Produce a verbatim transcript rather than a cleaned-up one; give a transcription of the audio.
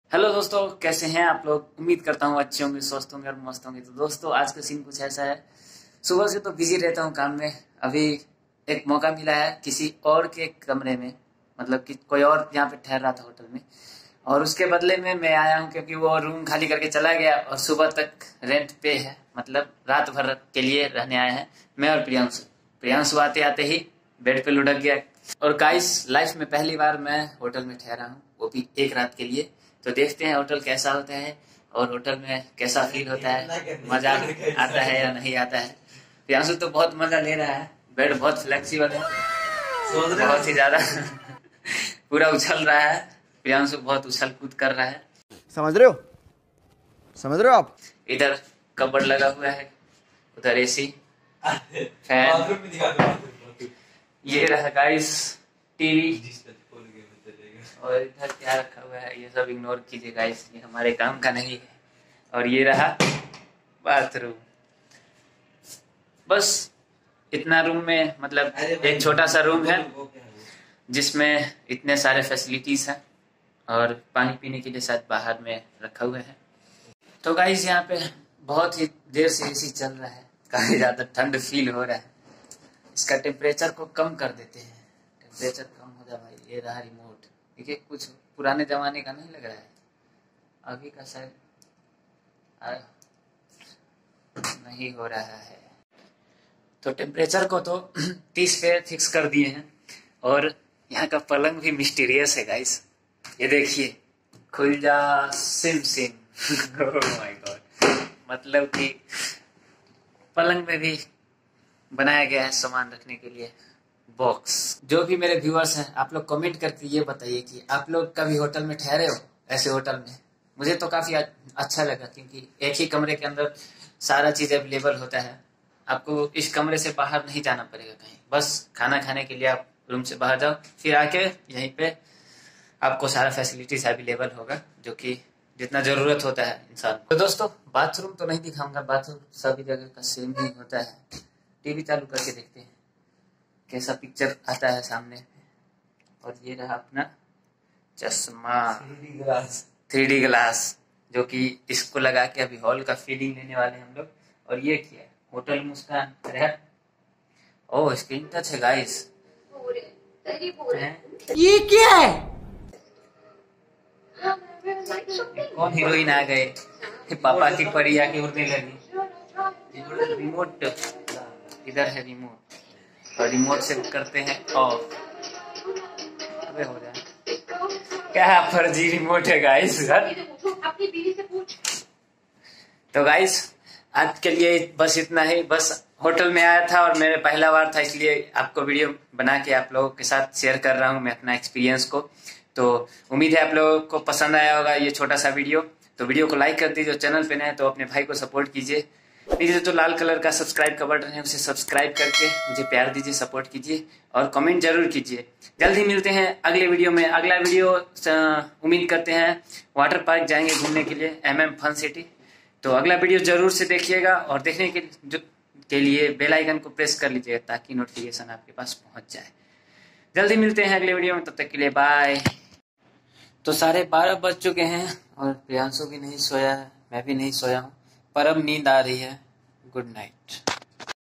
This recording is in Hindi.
हेलो दोस्तों, कैसे हैं आप लोग। उम्मीद करता हूँ अच्छे होंगे, स्वस्थ होंगे और मस्त होंगे। तो दोस्तों, आज का सीन कुछ ऐसा है। सुबह से तो बिजी रहता हूँ काम में। अभी एक मौका मिला है किसी और के कमरे में, मतलब कि कोई और यहाँ पे ठहर रहा था होटल में, और उसके बदले में मैं आया हूँ क्योंकि वो रूम खाली करके चला गया और सुबह तक रेंट पे है, मतलब रात भर के लिए रहने आए हैं मैं और प्रियांशु। प्रियांशु आते आते ही बेड पे लुढ़क गया। और गाइस, लाइफ में पहली बार मैं होटल में ठहरा हूँ, वो भी एक रात के लिए। तो देखते हैं होटल कैसा होता है और होटल में कैसा फील होता है, मजा आता है या नहीं आता है। प्रियांशु तो बहुत मजा ले रहा है, बेड बहुत फ्लेक्सिबल है, बहुत ही ज्यादा पूरा उछल रहा है। प्रियांशु बहुत उछल कूद कर रहा है, समझ रहे हो समझ रहे हो आप। इधर कबर्ड लगा हुआ है, उधर एसी, फैन, ये रहा गाइस टीवी, और इधर क्या रखा हुआ है ये सब इग्नोर कीजिए गाइस, ये हमारे काम का नहीं है। और ये रहा बाथरूम। बस इतना रूम में, मतलब एक छोटा सा रूम है जिसमें इतने सारे फैसिलिटीज हैं, और पानी पीने के लिए शायद बाहर में रखा हुआ है। तो गाइस, यहाँ पे बहुत ही देर से एसी चल रहा है, काफी ज्यादा ठंड फील हो रहा है। इसका टेम्परेचर को कम कर देते हैं, टेम्परेचर कम हो जाए भाई। ये रहा रिमोट, देखिए कुछ पुराने जमाने का नहीं लग रहा है, अभी का शायद नहीं हो रहा है। तो टेम्परेचर को तो तीस पे फिक्स कर दिए हैं। और यहाँ का पलंग भी मिस्टीरियस है गाइस, ये देखिए, खुल जा सिम सिम ओह माय गॉड, मतलब कि पलंग में भी बनाया गया है सामान रखने के लिए बॉक्स। जो भी मेरे व्यूअर्स हैं, आप लोग कमेंट करके ये बताइए कि आप लोग कभी होटल में ठहरे हो, ऐसे होटल में। मुझे तो काफी अच्छा लगा क्योंकि एक ही कमरे के अंदर सारा चीज अवेलेबल होता है। आपको इस कमरे से बाहर नहीं जाना पड़ेगा कहीं, बस खाना खाने के लिए आप रूम से बाहर जाओ, फिर आके यहीं पे आपको सारा फैसिलिटीज अवेलेबल होगा, जो कि जितना जरूरत होता है इंसान। तो दोस्तों, बाथरूम तो नहीं दिखाऊंगा, बाथरूम सभी जगह का सेम ही होता है। टीवी चालू करके देखते हैं कैसा पिक्चर आता है सामने। और ये रहा अपना चश्मा, थ्री डी ग्लास, जो कि इसको लगा के अभी हॉल का फीलिंग लेने वाले हैं हम लोग। और ये क्या है, hotel Muskan. Oh, screen touch है गाइस। ये क्या है? कौन हीरोइन आ गए, पापा की परी आके उड़ने लगी। रिमोट इधर है, रिमोट, और रिमोट से करते हैं ऑफ। अबे हो जाए, क्या फर्जी रिमोट है गाइस। तो गाइस, आज के लिए बस इतना ही। बस होटल में आया था और मेरे पहला बार था, इसलिए आपको वीडियो बना के आप लोगों के साथ शेयर कर रहा हूँ मैं अपना एक्सपीरियंस को। तो उम्मीद है आप लोगों को पसंद आया होगा ये छोटा सा वीडियो। तो वीडियो को लाइक कर दीजिए, चैनल पे नए तो अपने भाई को सपोर्ट कीजिए। नीचे तो लाल कलर का सब्सक्राइब का बटन है, उसे सब्सक्राइब करके मुझे प्यार दीजिए, सपोर्ट कीजिए और कमेंट जरूर कीजिए। जल्द ही मिलते हैं अगले वीडियो में। अगला वीडियो उम्मीद करते हैं वाटर पार्क जाएंगे घूमने के लिए, एम एम फन सिटी। तो अगला वीडियो जरूर से देखिएगा, और देखने के, जो, के लिए बेल आइकन को प्रेस कर लीजिएगा ताकि नोटिफिकेशन आपके पास पहुंच जाए। जल्दी मिलते हैं अगले वीडियो में, तब तक के लिए बाय। तो साढ़े बारह बज चुके हैं और प्रियांशु भी नहीं सोया है, मैं भी नहीं सोया हूँ, पर अब नींद आ रही है। Good night.